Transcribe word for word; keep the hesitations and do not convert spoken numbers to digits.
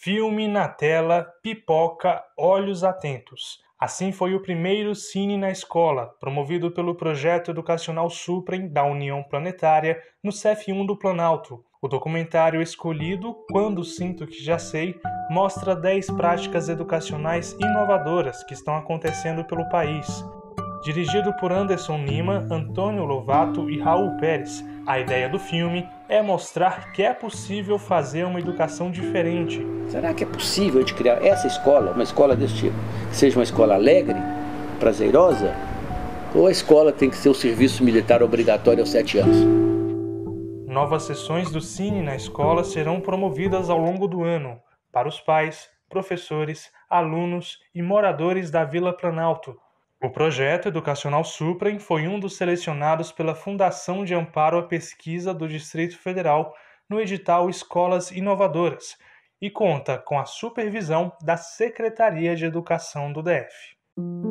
Filme na tela, pipoca, olhos atentos. Assim foi o primeiro Cine na Escola, promovido pelo Projeto Educacional Suprem da União Planetária no C F um do Planalto. O documentário escolhido, Quando Sinto Que Já Sei, mostra dez práticas educacionais inovadoras que estão acontecendo pelo país. Dirigido por Anderson Lima, Antônio Lovato e Raul Pérez, a ideia do filme é mostrar que é possível fazer uma educação diferente. Será que é possível de criar essa escola, uma escola desse tipo, que seja uma escola alegre, prazerosa? Ou a escola tem que ser o serviço militar obrigatório aos sete anos? Novas sessões do Cine na Escola serão promovidas ao longo do ano, para os pais, professores, alunos e moradores da Vila Planalto. O projeto Educacional Suprem foi um dos selecionados pela Fundação de Amparo à Pesquisa do Distrito Federal no edital Escolas Inovadoras e conta com a supervisão da Secretaria de Educação do D F.